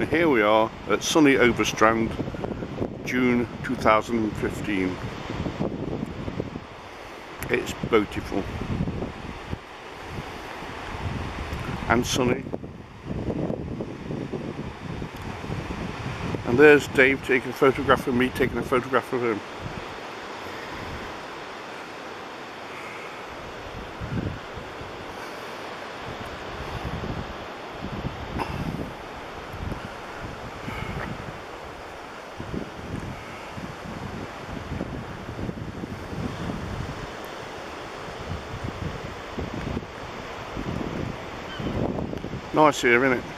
And here we are at sunny Overstrand, June 2015. It's beautiful and sunny. And there's Dave taking a photograph of me, taking a photograph of him. Nice here, isn't it?